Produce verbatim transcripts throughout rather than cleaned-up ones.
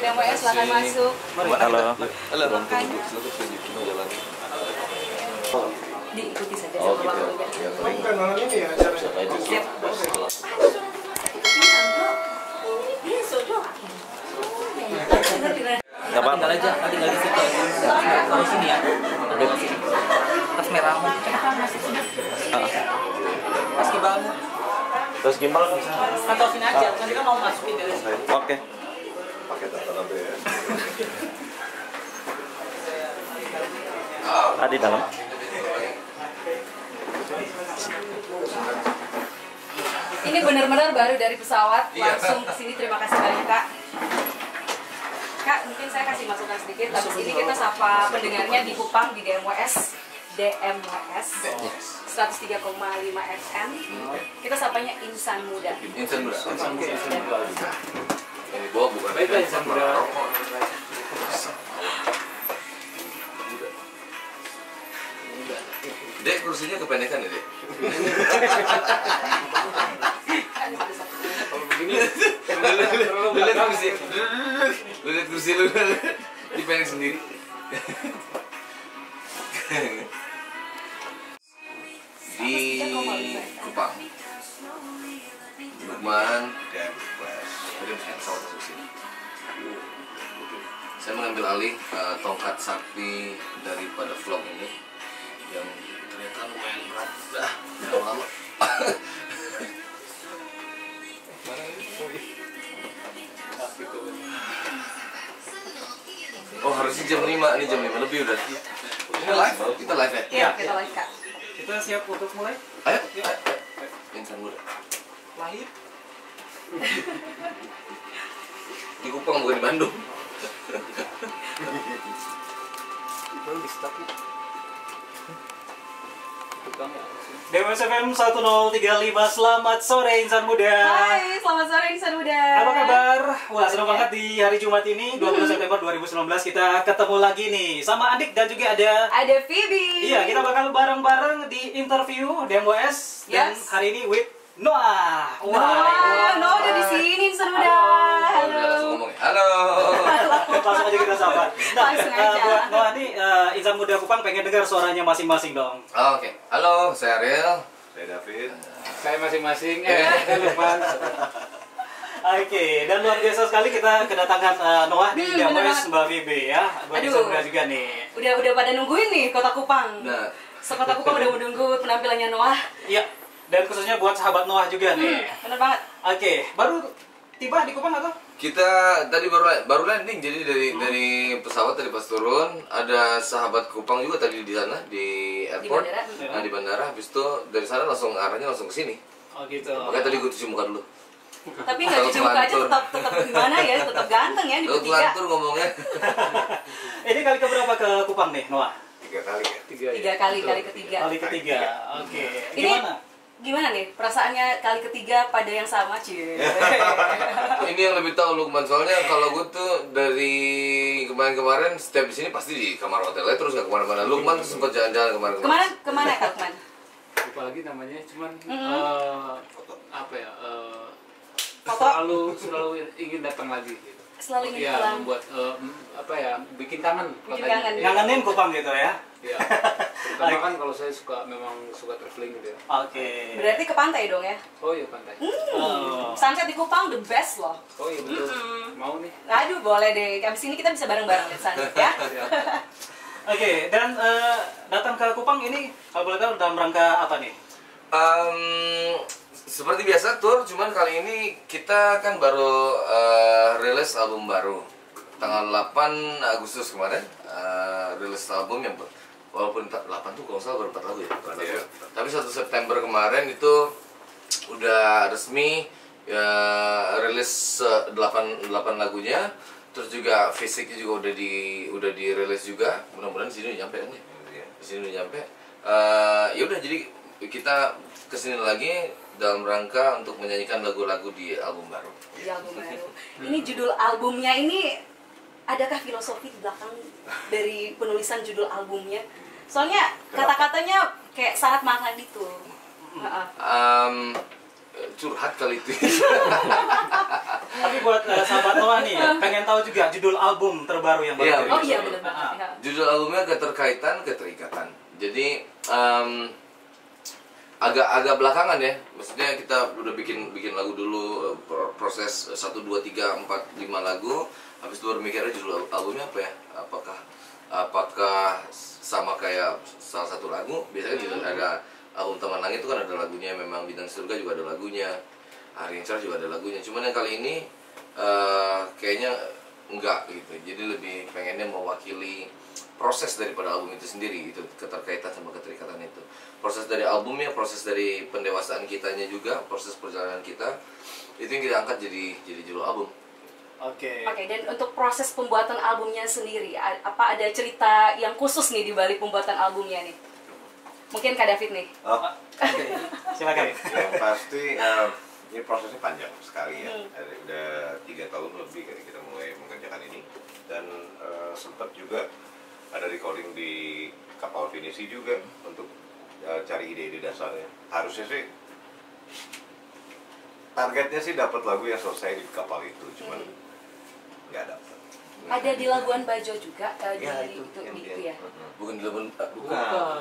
D M W S, silakan masuk. Halo. Halo. Makanya. Jalan. Diikuti saja Oh, sama gitu. waktunya. Ya, paling Bukan malam ini ya acaranya. siapa itu? Siap. Nggak apa-apa. Tinggal aja, tinggal di situ aja. Kalau sini ya. Ada di sini. Tas merah. Pas banget. Terus gimbal bisa. Atau sini aja, nanti kan mau masukin dari sini. Oke. Pakai data nanti ya. Ah, di dalam. Ini benar-benar baru dari pesawat, Iya. langsung ke sini. Terima kasih banyak, Kak. Kak, mungkin saya kasih masukan sedikit. Habis ini kita sapa pendengarnya di Kupang di D M W S. D M W S seratus tiga koma lima F M. Kita sapanya Insan Muda. Insan muda. Ini bawa bukan. Baik, Insan Muda. Dek, kursinya kependekan ya, Dek? Begini. Lu lihat kursi. Lu lihat kursi lu. Dipendek sendiri. Di Kupang. Lukman dan Flash. Tadi masih pesawat masuk sini. Saya mengambil alih uh, tongkat sakti daripada vlog ini yang ternyata lumayan berat. Dah, lama-lama. Oh, harusnya jam lima, ini jam lima lebih udah. Ini live, kita live ya? Iya, kita live, Kak. Kita siap untuk mulai? Ayo, ayo, ayo. Insan muda. Lahir. Di Kupang bukan di Bandung. Belum di stop. D M W S F M seratus tiga puluh lima, selamat sore Insan Muda. Hai, selamat sore Insan Muda. Apa kabar? Wah, senang banget di hari Jumat ini, dua puluh September dua ribu sembilan belas kita ketemu lagi nih sama Andik dan juga ada Ada Phoebe. Iya, kita bakal bareng-bareng di interview D M W S dan Yes. hari ini with Noah. Wah, Noah udah di sini Insan Muda. Oh, udah langsung ngomong. Halo. Langsung aja kita sapa. Nah, Langsung eh, aja. buat Noah nih, eh, Insan Muda Kupang pengen dengar suaranya masing-masing dong. Oh, Oke, halo, saya Ariel. Saya David. Saya masing-masing, eh, saya lupa. Oke, dan luar biasa sekali kita kedatangan eh, Noah di Hmm, D M W bener S Mbak Vibe ya. Buat Aduh. Insan Muda juga nih. Udah udah pada nungguin nih Kota Kupang. Nah, Sekota Kupang udah menunggu penampilannya Noah. Iya, dan khususnya buat sahabat Noah juga nih. Hmm, bener banget. Oke, baru tiba di Kupang atau? kita tadi baru baru landing, jadi dari dari pesawat tadi pas turun ada sahabat Kupang juga tadi di sana di airport. bandara. Nah, di bandara, habis itu dari sana langsung arahnya langsung ke sini. Oh gitu. Makanya tadi gue cuci muka dulu. Tapi nggak cuci muka aja Telantur. tetap tetap gimana ya, tetap ganteng ya di Lu ketiga. telantur ngomongnya. Ini kali keberapa ke Kupang nih, Noah? Tiga kali ya. Tiga, ya. Tiga kali kali ketiga. Kali ketiga. Oke. Ini Gimana? gimana nih perasaannya kali ketiga pada yang sama, Cie? Ini yang lebih tahu Lukman, soalnya kalau gue tuh dari kemarin-kemarin setiap di sini pasti di kamar hotelnya terus gak kemana-mana. Lukman tuh sempat jalan-jalan kemarin. Kemana kemana Kak Lukman? Lupa lagi namanya, cuman Mm-mm. eh, apa ya? eh, Foto? selalu selalu ingin datang lagi. Gitu. Selalu ingin ya, pulang. membuat eh, apa ya? Bikin kangen. Bikin katanya. kangen. Ngangenin Kupang gitu ya? Ya. Terutama kan kalau saya suka memang suka traveling gitu ya. Oke. Berarti ke pantai dong ya? Oh iya pantai. Oh. Sunset di Kupang the best loh. Oh iya betul. Mm-mm. Mau nih. Aduh boleh deh. Abis ini kita bisa bareng-bareng lihat sunset ya. Siap. Oke, dan eh, datang ke Kupang ini kalau boleh tahu dalam rangka apa nih? Em, seperti biasa tour, cuman kali ini kita kan baru eh, rilis album baru tanggal delapan Agustus kemarin, eh, rilis album yang ber- walaupun delapan tuh kalau nggak salah baru empat lagu ya, empat lagu. Iya. Tapi satu September kemarin itu udah resmi ya, rilis eh, delapan delapan lagunya, terus juga fisiknya juga udah di udah dirilis juga, mudah-mudahan di sini udah nyampe kan ya, di sini udah nyampe. Eh, ya udah, jadi kita kesini lagi dalam rangka untuk menyanyikan lagu-lagu di album baru. Di album baru. Ini judul albumnya ini adakah filosofi di belakang dari penulisan judul albumnya? Soalnya kata-katanya kayak syarat makna gitu. Heeh. Em, curhat kali itu. Tapi buat uh, sahabat Noah nih, pengen tahu juga judul album terbaru yang baru Iya. dirilis. Oh iya benar banget. Ah. Ya. Judul albumnya keterkaitan, keterikatan. Jadi um, agak agak belakangan ya. Maksudnya kita udah bikin bikin lagu dulu, proses satu dua tiga empat lima lagu. Habis itu baru mikirnya judul albumnya apa ya? Apakah apakah sama kayak salah satu lagu? Biasanya gitu ada album Taman Langit itu kan ada lagunya, memang Bintang Surga juga ada lagunya, Hari yang Cerah juga ada lagunya. Cuman yang kali ini uh, kayaknya enggak gitu. Jadi lebih pengennya mewakili proses daripada album itu sendiri, itu keterkaitan sama keterikatan itu. Proses dari albumnya, proses dari pendewasaan kitanya juga, proses perjalanan kita, itu yang kita angkat jadi jadi judul album. Oke. Oke, dan untuk proses pembuatan albumnya sendiri, a- apa ada cerita yang khusus nih di balik pembuatan albumnya nih? Mungkin Kak David nih. Oh, Oke. Silakan. yang pasti eh, ini prosesnya panjang sekali ya. Hmm. Ada udah tiga tahun lebih kali kita mulai mengerjakan ini, dan eh, sempat juga ada recording di kapal finisi juga untuk eh, cari ide-ide dasarnya. Harusnya sih targetnya sih dapat lagu yang selesai di kapal itu, cuman nggak dapat. Ada di Labuan Bajo juga, eh, di, Ya, itu, itu yang di dia. itu ya. Bukan di Labuan, uh, Bukan.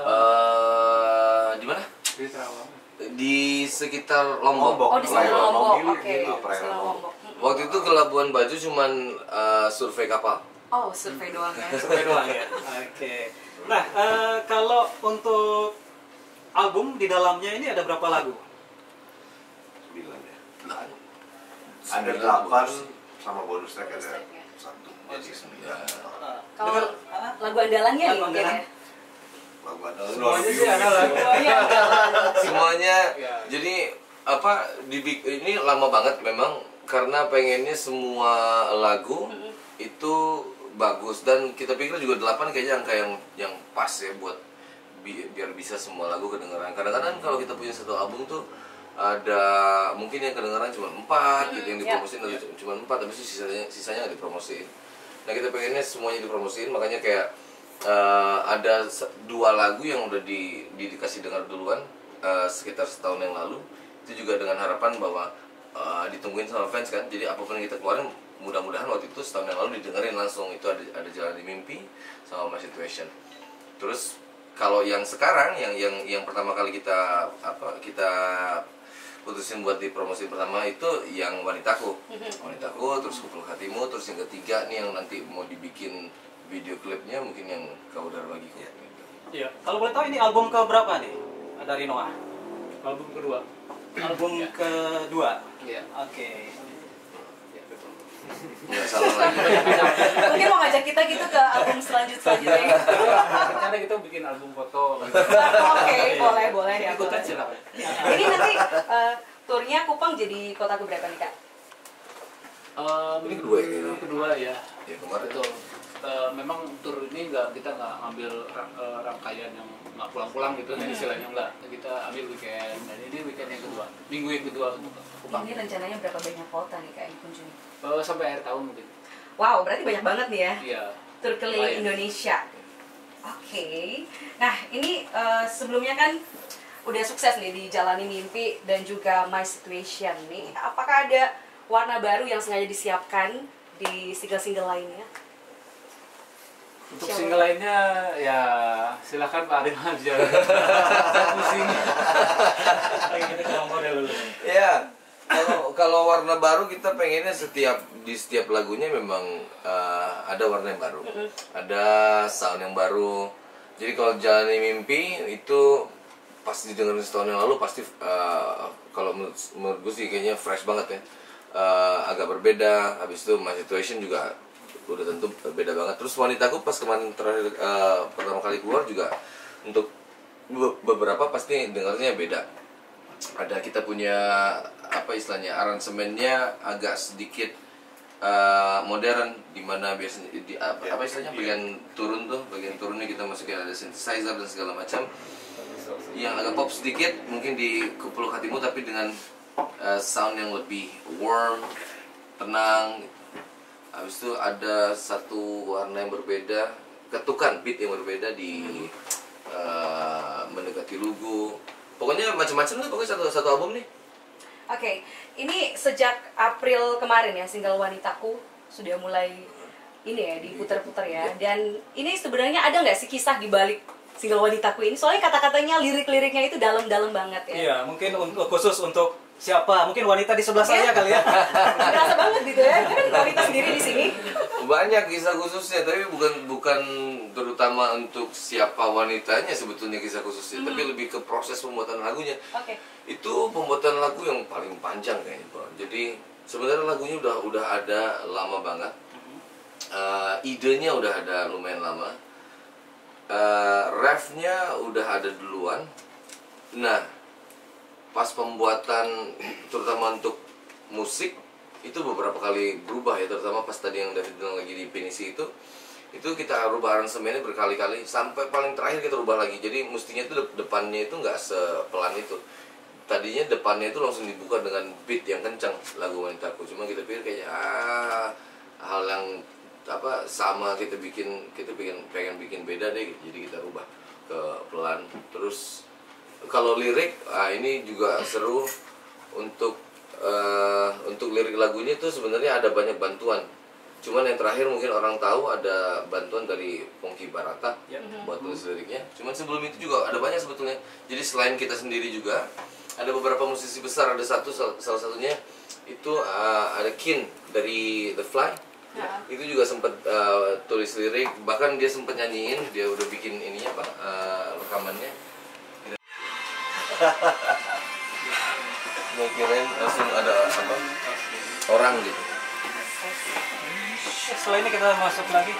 uh, di mana? Di Terawang. Di sekitar Lombok. Oh, di sebelah Perairan Lombok, Lombok, oke. gitu, Di perairan sebelah Lombok. Lombok. Mm-mm. Waktu itu ke Labuan Bajo cuman uh, survei kapal. Oh, survei doang ya. Survei doang ya. Oke. Nah, eh, kalau untuk album di dalamnya ini ada berapa lagu? Sembilan ya. Nah, Ada sembilan delapan bonus. sama bonus track Bonus ada track, ya. satu. Jadi sembilan. Kalau Dengar- ah, lagu andalannya nih Lagu mungkin andalan. ya. Lagu ada Semuanya sih ada lagu. Semuanya andalan. Semuanya Ya. jadi apa dibik ini lama banget memang karena pengennya semua lagu itu bagus, dan kita pikir juga delapan kayaknya angka yang yang pas ya buat bi- biar bisa semua lagu kedengeran. Kadang-kadang kalau kita punya satu album tuh ada mungkin yang kedengeran cuma empat gitu, yang ya. dipromosiin ada cuma empat, tapi sisanya sisanya nggak dipromosiin. Nah kita pengennya semuanya dipromosiin, makanya kayak eh, ada se- dua lagu yang udah di, di- dikasih dengar duluan eh, sekitar setahun yang lalu, itu juga dengan harapan bahwa eh, ditungguin sama fans kan. Jadi apapun yang kita keluarin, mudah-mudahan waktu itu setahun yang lalu didengerin langsung. Itu ada ada Jalan di Mimpi sama My Situation. Terus kalau yang sekarang yang yang yang pertama kali kita apa kita putusin buat dipromosi pertama itu yang Wanitaku. Wanitaku, terus Kupeluk Hatimu, terus yang ketiga nih yang nanti mau dibikin video klipnya mungkin yang Kau Dar Bagiku. Iya. Kalau boleh tahu ini album ke berapa nih dari Noah? Album kedua. Album Ya. kedua. Iya. Oke. Ya, betul. Nggak salah lagi. Mungkin mau ngajak kita gitu ke album selanjut selanjutnya. Rencana kita bikin album foto. Oke, boleh boleh ya. Ikut boleh. aja lah. Ini nanti eh, turnya Kupang jadi kota keberapa nih Kak? Um, Ini kedua ya, kayaknya. Kedua ya. Ya kemarin Betul. Eh, memang tur ini nggak kita nggak ambil ra- eh, rangkaian yang nggak pulang-pulang gitu kan istilahnya, nggak. Kita ambil weekend, dan ini weekend yang kedua, minggu yang kedua untuk Kupang. Ini rencananya berapa banyak kota nih Kak yang dikunjungi? Eh, sampai akhir tahun mungkin. Wow, berarti banyak banget nih ya. Iya. Tur keliling Lumayan. Indonesia. Oke. Nah, ini eh, sebelumnya kan udah sukses nih di Jalani Mimpi dan juga My Situation nih. Apakah ada warna baru yang sengaja disiapkan di single-single lainnya? Untuk Siapa? single lainnya ya silakan Pak Arif aja. Pusing. Lagi kita ke model dulu. ya kalau kalau warna baru kita pengennya setiap di setiap lagunya memang eh, ada warna yang baru, ada sound yang baru. Jadi kalau Jalani Mimpi itu pas didengerin setahun yang lalu pasti eh, kalau menurut, menurut gue sih kayaknya fresh banget ya. Eh, agak berbeda. Habis itu My Situation juga udah tentu beda banget. Terus Wanitaku pas kemarin terakhir eh, pertama kali keluar juga untuk be- beberapa pasti dengarnya beda. Ada kita punya apa istilahnya aransemennya agak sedikit uh, modern, dimana biasanya di, apa, apa istilahnya bagian turun tuh bagian turunnya kita masukin ada synthesizer dan segala macam yang agak pop sedikit mungkin di Kupeluk Hatimu, tapi dengan uh, sound yang lebih warm, tenang. Habis itu ada satu warna yang berbeda, ketukan beat yang berbeda di uh, Mendekati Lugu. Pokoknya macam-macam tuh, pokoknya satu satu album nih. Oke, ini sejak April kemarin ya single Wanitaku sudah mulai ini ya diputar-putar ya. Dan ini sebenarnya ada nggak sih kisah di balik single Wanitaku ini? Soalnya kata-katanya, lirik-liriknya itu dalam-dalam banget ya. Iya, mungkin untuk khusus untuk siapa? Mungkin wanita di sebelah saya kali ya. Berasa banget gitu ya. Kan wanita sendiri di sini. Banyak kisah khususnya, tapi bukan bukan terutama untuk siapa wanitanya sebetulnya kisah khususnya, hmm. tapi lebih ke proses pembuatan lagunya. Oke. Okay. Itu pembuatan lagu yang paling panjang kayaknya, Bro. Jadi sebenarnya lagunya udah udah ada lama banget. Uh, idenya udah ada lumayan lama. Uh, refnya udah ada duluan. Nah, pas pembuatan terutama untuk musik itu beberapa kali berubah ya, terutama pas tadi yang David bilang lagi di Pinisi itu itu kita rubah aransemennya berkali-kali sampai paling terakhir kita rubah lagi. Jadi mestinya itu depannya itu nggak sepelan itu, tadinya depannya itu langsung dibuka dengan beat yang kencang lagu Wanitaku, cuma kita pikir kayaknya ah, hal yang apa sama kita bikin kita bikin pengen bikin beda deh, jadi kita rubah ke pelan. Terus kalau lirik, ah ini juga seru untuk uh, untuk lirik lagunya itu sebenarnya ada banyak bantuan. Cuman yang terakhir mungkin orang tahu ada bantuan dari Pongki Barata ya, buat tulis liriknya. Cuman sebelum itu juga ada banyak sebetulnya. Jadi selain kita sendiri juga ada beberapa musisi besar. Ada satu salah satunya itu uh, ada Kin dari The Fly. Ya. Itu juga sempat uh, tulis lirik. Bahkan dia sempat nyanyiin. Dia udah bikin ininya apa uh, rekamannya. Gue kirain langsung ada apa orang gitu. Setelah ini kita masuk lagi.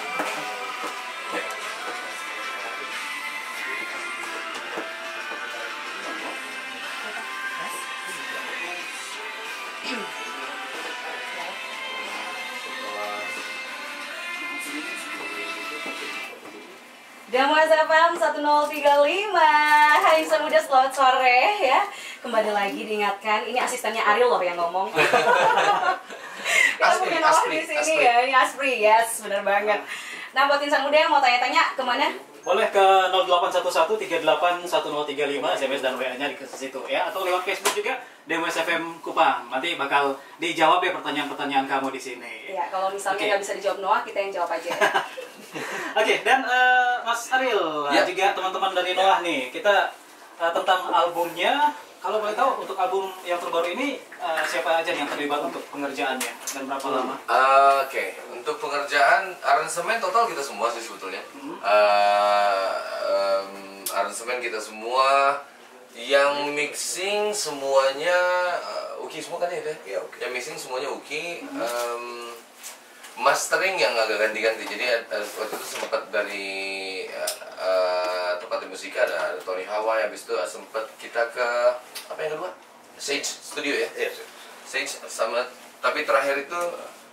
Damos F M sepuluh tiga lima. Hai insan muda, selamat sore ya. Kembali lagi diingatkan, ini asistennya Ariel loh yang ngomong. Kita punya nomor di sini ya, ini Aspri, yes, benar banget. Nah buat insan muda yang mau tanya-tanya kemana? Boleh ke nol delapan satu satu tiga delapan satu nol tiga lima, S M S dan W A-nya di situ ya, atau lewat Facebook juga D M S F M Kupang. Nanti bakal dijawab ya pertanyaan-pertanyaan kamu di sini. Iya, kalau misalnya nggak okay. bisa dijawab Noah, kita yang jawab aja. Ya. Oke, okay, dan uh, Mas Ariel ya. juga teman-teman dari Noah ya. nih, kita uh, tentang albumnya. Kalau boleh tahu untuk album yang terbaru ini uh, siapa aja yang terlibat untuk pengerjaannya dan berapa hmm. lama? Uh, Oke, okay. Untuk pengerjaan aransemen total kita semua sih sebetulnya. Hmm. Uh, um, aransemen kita semua, yang mixing semuanya uh, Uki semua kan ya? Ya, okay. Yang mixing semuanya Uki. Hmm. Um, mastering yang agak ganti-ganti. Jadi uh, waktu itu sempat dari uh, uh, tempat musika ada, ada Tony Hawaii, habis itu uh, sempat kita ke apa yang kedua? Sage Studio ya? Yes. Sage sama, tapi terakhir itu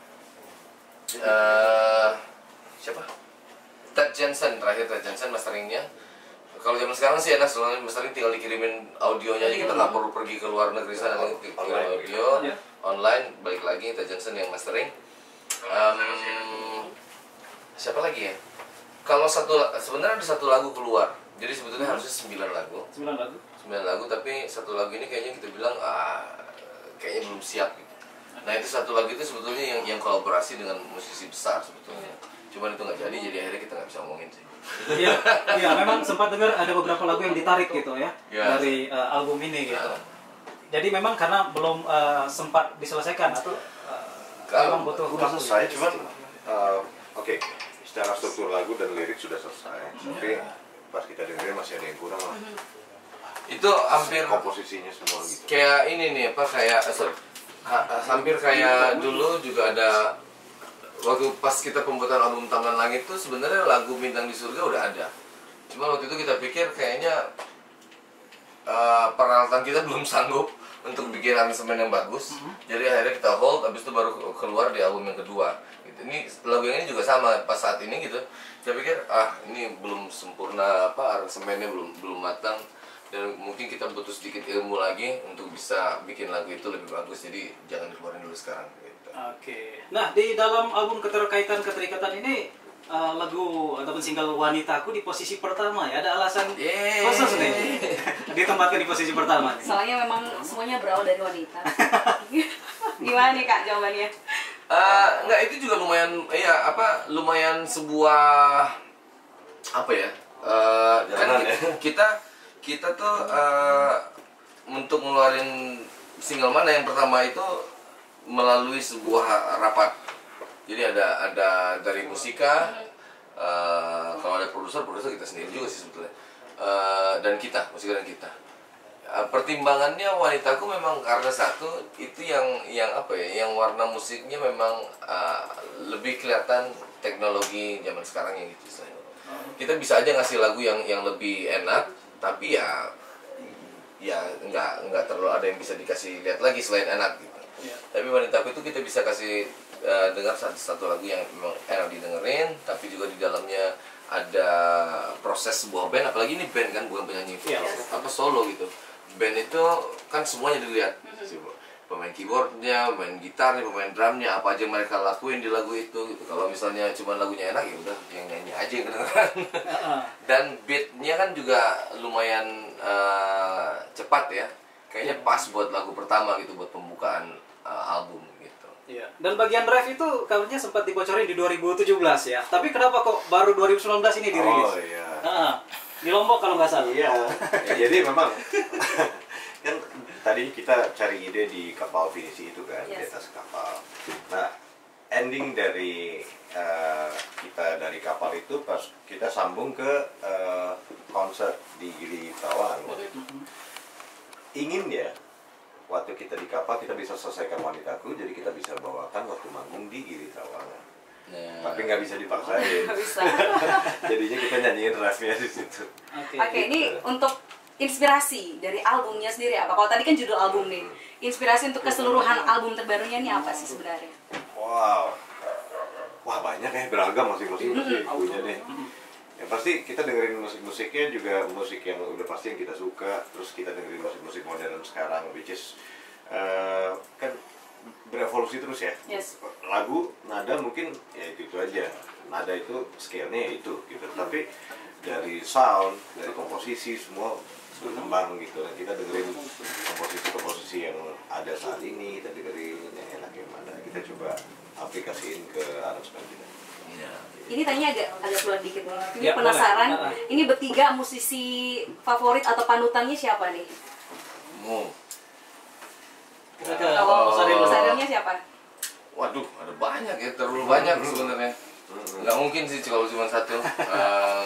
uh, siapa? Ted Jensen, terakhir Ted Jensen masteringnya. Kalau zaman sekarang sih enak, soalnya mastering tinggal dikirimin audionya aja, kita nggak perlu pergi ke luar negeri sana, tinggal audio, ya. Online, balik lagi Ted Jensen yang mastering. Um, siapa lagi ya? Kalau satu sebenarnya ada satu lagu keluar, jadi sebetulnya hmm. harusnya sembilan lagu. Sembilan lagu. Sembilan lagu, tapi satu lagu ini kayaknya kita bilang ah kayaknya belum siap gitu. Nah itu satu lagu itu sebetulnya yang yang kolaborasi dengan musisi besar sebetulnya. Cuman itu nggak jadi, jadi akhirnya kita nggak bisa ngomongin sih. Iya, iya memang sempat dengar ada beberapa lagu yang ditarik gitu ya, ya. dari uh, album ini gitu. Ya. Jadi memang karena belum uh, sempat diselesaikan atau Kalau sudah selesai, cuman uh, oke, okay, secara struktur lagu dan lirik sudah selesai, tapi pas kita dengerin masih ada yang kurang lah. Itu hampir komposisinya semua gitu. Kayak ini nih apa kayak sorry, ha, hampir kayak dulu juga ada waktu pas kita pembuatan album Taman Langit tuh sebenarnya lagu Bintang di Surga udah ada. Cuma waktu itu kita pikir kayaknya uh, peralatan kita belum sanggup untuk bikin aransemen yang bagus, mm-hmm. jadi akhirnya kita hold, habis itu baru keluar di album yang kedua. Gitu. Ini lagu yang ini juga sama pas saat ini gitu. Saya pikir ah ini belum sempurna apa aransemennya belum belum matang dan mungkin kita butuh sedikit ilmu lagi untuk bisa bikin lagu itu lebih bagus. Jadi jangan keluarin dulu sekarang. Gitu. Oke. Okay. Nah di dalam album keterkaitan keterikatan ini uh, lagu ataupun single Wanitaku di posisi pertama ya? Ada alasan Yeay. khusus nih ditempatkan di posisi pertama nih? Soalnya memang semuanya berawal dari wanita. Gimana nih Kak jawabannya? Eh, enggak, itu juga lumayan, ya apa, lumayan sebuah apa ya? Eh, kan Jangan, ya. kita kita tuh eh, untuk ngeluarin single mana yang pertama itu melalui sebuah rapat. Jadi ada ada dari musika, eh, kalau ada produser, produser kita sendiri juga sih sebetulnya, Eh, dan kita, musika dan kita. Eh, pertimbangannya Wanitaku memang karena satu itu yang yang apa ya, yang warna musiknya memang eh, lebih kelihatan teknologi zaman sekarang yang gitu istilahnya. Kita bisa aja ngasih lagu yang yang lebih enak, tapi ya ya nggak nggak terlalu ada yang bisa dikasih lihat lagi selain enak gitu. Iya. Tapi Wanitaku itu kita bisa kasih eh, dengar satu satu lagu yang memang enak didengerin, tapi juga di dalamnya ada proses sebuah band, apalagi ini band kan, bukan penyanyi Iya. apa solo gitu. Band itu kan semuanya dilihat, pemain keyboardnya, pemain gitarnya, pemain drumnya, apa aja yang mereka lakuin di lagu itu gitu. Kalau misalnya cuma lagunya enak ya udah yang nyanyi aja yang kedengeran. Dan beatnya kan juga lumayan eh, cepat ya, kayaknya pas buat lagu pertama gitu, buat pembukaan eh, album gitu. Iya. Dan bagian drive itu kabarnya sempat dibocorin di dua ribu tujuh belas ya. Tapi kenapa kok baru dua ribu sembilan belas ini dirilis? Oh iya. Ah, di Lombok kalau nggak salah. Iya. Ya, jadi memang kan tadi kita cari ide di kapal finisi itu kan, di Yes. atas kapal. Nah, ending dari eh, kita dari kapal itu pas kita sambung ke eh, konser di Gili Trawangan waktu itu. Ingin ya, waktu kita di kapal kita bisa selesaikan Wanitaku, jadi kita bisa bawakan waktu manggung di Gili Trawangan. Nah, Tapi nggak bisa dipaksain. Nggak bisa. Jadinya kita nyanyiin drive-nya di situ. Oke. Oke, ini untuk inspirasi dari albumnya sendiri apa? Kalau tadi kan judul album nih. Inspirasi untuk keseluruhan album terbarunya ini apa sih sebenarnya? Wow, wah banyak ya, beragam masing-masing musik punya deh. Yang pasti kita dengerin musik-musiknya juga musik yang udah pasti yang kita suka. Terus kita dengerin musik-musik modern sekarang, which is uh, kan berevolusi terus ya. Yes. Lagu, nada mungkin ya itu itu aja. Nada itu scale-nya ya itu gitu. Tapi dari sound, dari komposisi semua berkembang gitu. Dan kita dengerin komposisi-komposisi yang ada saat ini, kita dengerin yang enak yang mana. Kita coba aplikasiin ke aransemen kita. iya. Ini tanya agak agak sulit dikit nih. Ini Ya, penasaran. boleh. Ini bertiga musisi favorit atau panutannya siapa nih? Mau. Kita ke Kalau Mas Ariel. Mas Arielnya siapa? Waduh, ada banyak ya, terlalu banyak sebenarnya. Nggak mungkin sih kalau cuma satu. Eh,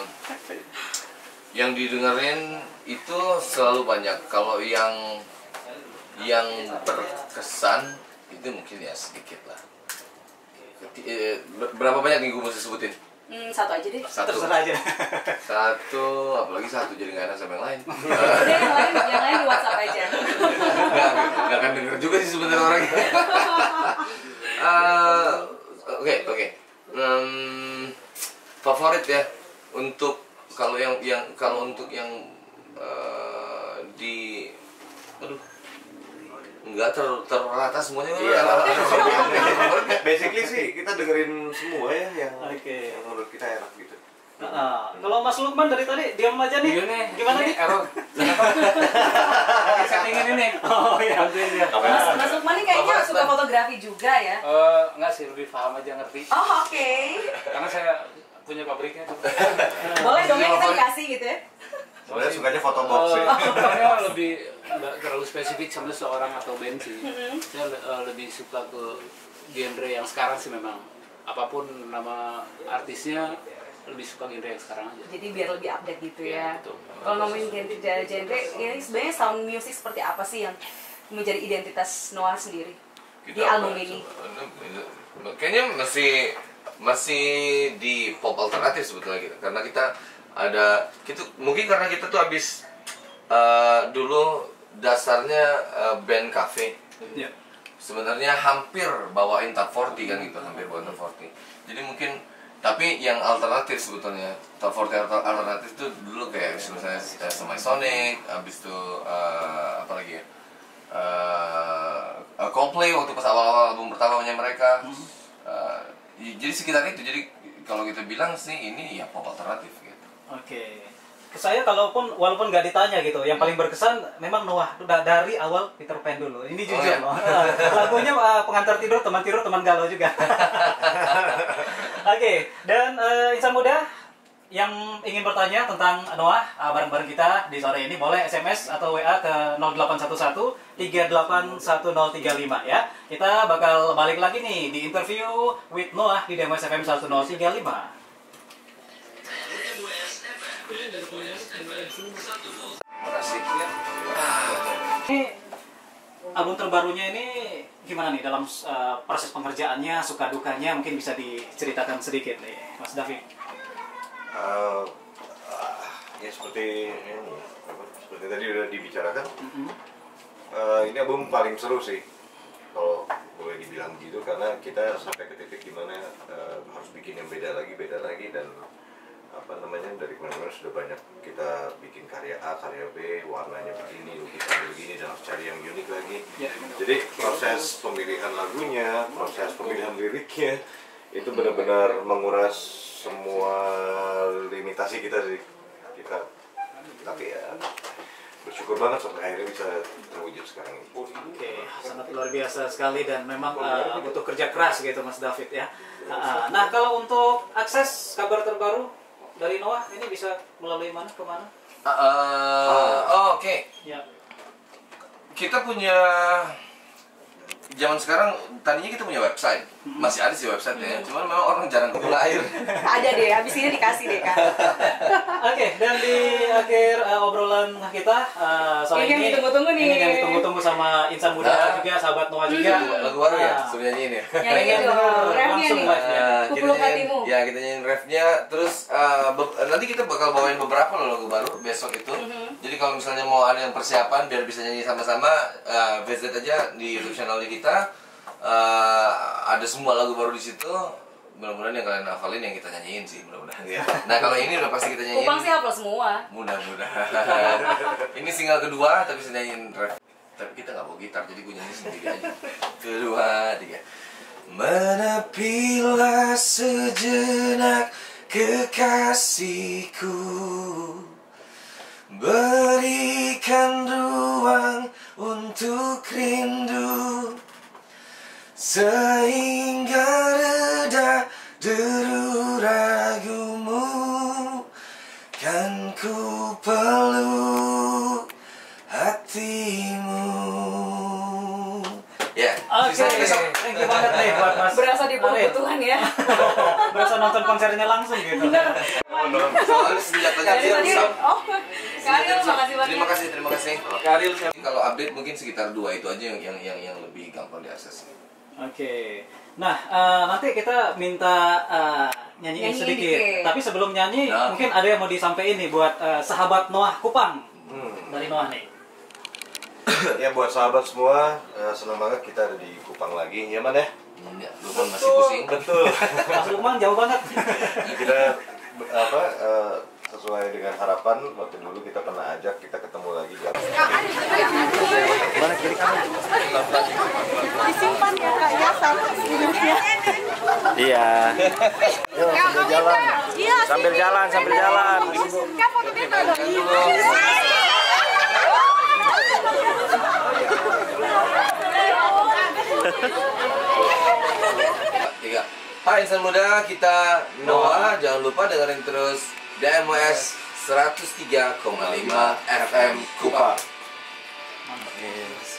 yang didengerin itu selalu banyak. Kalau yang yang berkesan itu mungkin ya sedikit lah. Keti- eh, ber- Berapa banyak nih gue mesti sebutin? Hmm, satu aja deh. Satu. Terserah aja. Satu, apalagi satu jadi nggak enak sama yang lain. Udah yang lain, yang lain di WhatsApp aja. Nggak, nggak akan denger juga sih sebenarnya orangnya. Eh, Oke, oke. Hmm, favorit ya untuk kalau yang yang kalau untuk yang eh, di aduh nggak ter terrata semuanya. Iya. Favorit nggak? Basically sih kita dengerin semua ya yang, Oke. yang menurut kita enak gitu. Nah, kalau Mas Lukman dari tadi diam aja nih. Iya nih, Gimana ini nih? error. Settingin ini. Oh iya, bantuin ya. Mas, Mas Lukman ini kayaknya suka fotografi juga ya? Eh, enggak sih, lebih paham aja ngerti. Oh, oke. Karena saya punya pabriknya tuh. Boleh dong ya kita dikasih gitu ya? Soalnya sukanya foto box ya. Saya lebih nggak terlalu spesifik sama seorang atau band sih. Saya eh, lebih suka ke genre yang sekarang sih memang. Apapun nama artisnya, lebih suka genre yang sekarang aja. Jadi biar lebih update gitu ya. Iya, betul. Kalau ngomongin genre, genre ini sebenarnya sound music seperti apa sih yang menjadi identitas Noah sendiri di Kita album apa? ini? Kayaknya masih masih di pop alternatif sebetulnya gitu. Karena kita ada kita mungkin karena kita tuh habis eh, dulu dasarnya eh, band cafe. Iya. Sebenarnya hampir bawain top empat puluh kan gitu, hampir bawain top empat puluh. Jadi mungkin tapi yang alternatif sebetulnya top empat puluh alter- alternatif itu dulu kayak misalnya uh, Semisonic, habis itu uh, apa lagi ya? Uh, Coldplay waktu pas awal-awal album pertamanya mereka. Uh, y- jadi sekitar itu. Jadi kalau kita kita bilang sih ini ya pop alternatif gitu. Oke. Saya kalaupun walaupun nggak ditanya gitu, yang paling berkesan memang Noah udah dari awal Peter Pan dulu. Ini jujur Oh, ya? loh. Lagunya uh, pengantar tidur, teman tidur, teman galau juga. Oke, dan uh, insan muda yang ingin bertanya tentang Noah uh, bareng-bareng kita di sore ini boleh S M S atau W A ke nol delapan satu satu tiga delapan satu nol tiga lima ya. Kita bakal balik lagi nih di interview with Noah di D M W S F M seratus tiga lima. Ini album terbarunya ini gimana nih dalam uh, proses pengerjaannya, suka dukanya mungkin bisa diceritakan sedikit nih, Mas David. Uh, uh, ya seperti ini, seperti tadi udah dibicarakan. Mm-hmm. Uh, ini album paling seru sih, kalau boleh dibilang gitu, karena kita sampai ke titik dimana uh, harus bikin yang beda lagi, beda lagi dan apa namanya dari kemarin-kemarin sudah banyak kita bikin karya A, karya B, warnanya begini, lukisannya begini dan harus cari yang unik lagi. Ya. Jadi proses pemilihan lagunya, proses pemilihan liriknya itu benar-benar menguras semua limitasi kita sih. Kita tapi ya bersyukur banget sampai akhirnya bisa terwujud sekarang ini. Oke, sangat luar biasa sekali dan memang uh, butuh kerja keras gitu Mas David ya. Uh, nah kalau untuk akses kabar terbaru dari Noah ini bisa melalui mana ke mana? Uh, uh, oh, Oke, okay. Ya. Kita punya zaman sekarang tadinya kita punya website, masih ada sih websitenya, cuman memang orang jarang ke air. Ada deh, habis ini dikasih deh Kak. Oke, dan di akhir uh, obrolan kita uh, sore Ini yang ini, ditunggu-tunggu nih. ini yang ditunggu-tunggu sama insan muda Nah. juga, sahabat Noah juga. Lagu baru ya, Nah. suruh nyanyiin ya. Yang ini dong, refnya langsung nih. live ya. Nah, kita Kupeluk nyanyiin, hatimu. ya kita nyanyiin refnya, terus uh, be- nanti kita bakal bawain beberapa loh lagu baru besok itu. Jadi kalau misalnya mau ada yang persiapan biar bisa nyanyi sama-sama, uh, visit aja di YouTube channelnya kita. Uh, ada semua lagu baru di situ. Mudah-mudahan yang kalian hafalin yang kita nyanyiin sih, mudah-mudahan. Nah kalau ini udah pasti kita nyanyiin. Upang sih hafal semua. Mudah-mudahan. Ini single kedua tapi saya nyanyiin ref. Tapi kita nggak bawa gitar jadi gue nyanyi sendiri aja. Kedua, tiga. Menepilah sejenak kekasihku, berikan ruang untuk rindu, sehingga reda deru ragumu, kan ku peluk hatimu. Ya, Oke, bisa besok. thank you banget nih buat Mas. Berasa di Ariel. Tuhan ya. Berasa nonton konsernya langsung gitu. Soalnya senjatanya Dari dia tadi, rusak. oh, Karil makasih banyak. Terima kasih, terima kasih. Karil siapa? Kalau update mungkin sekitar dua itu aja yang yang yang, yang lebih gampang diakses. Oke. Nah, eh, nanti kita minta eh, nyanyiin Nyanyiin sedikit. dikit. Tapi sebelum nyanyi, Ya. mungkin ada yang mau disampaikan nih buat eh, sahabat Noah Kupang. Hmm. Dari Noah nih. Ya buat sahabat semua, uh, senang banget kita ada di Kupang lagi, ya Man ya? Ya, lu kan masih pusing. Betul. Mas Lukman jauh banget. Kita apa uh, sesuai dengan harapan waktu dulu kita pernah ajak kita ketemu lagi di atas. Disimpan ya Kak ya sama minumnya. Iya. Yuk, sambil jalan. Iya, Sambil sini. jalan, sambil jalan. Kak foto beta dong. Tiga. Hai insan muda, kita Noah. Jangan lupa dengerin terus D M W S seratus tiga koma lima F M Kupang. Mantap.